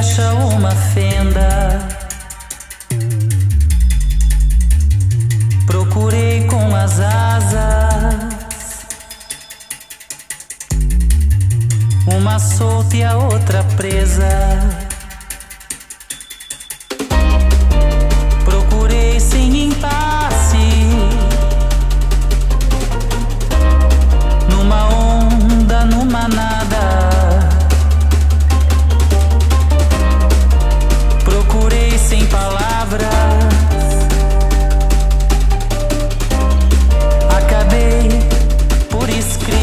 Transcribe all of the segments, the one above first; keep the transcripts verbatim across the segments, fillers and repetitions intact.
brecha, uma fenda. Procurei com as asas, uma solta e a outra presa. Procurei sem impasse, numa onda, numa nada. Procurei sem palavras, acabei por escrito.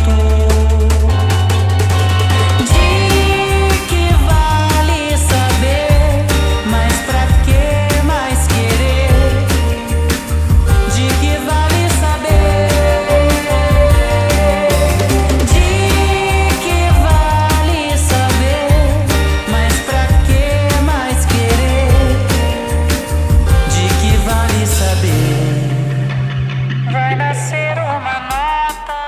De que vale saber, mas pra que mais querer? De que vale saber? De que vale saber, mas pra que mais querer? De que vale saber? Vai nascer uma nota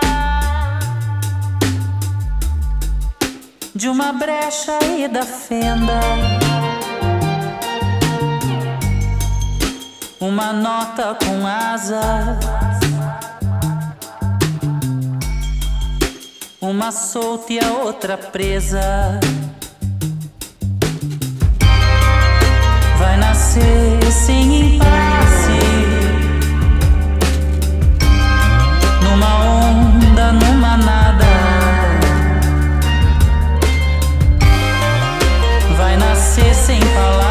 de uma brecha e da fenda, uma nota com asas, uma solta e a outra presa. Vai nascer sem impasse, numa onda, numa nada. Vai nascer sem palavras,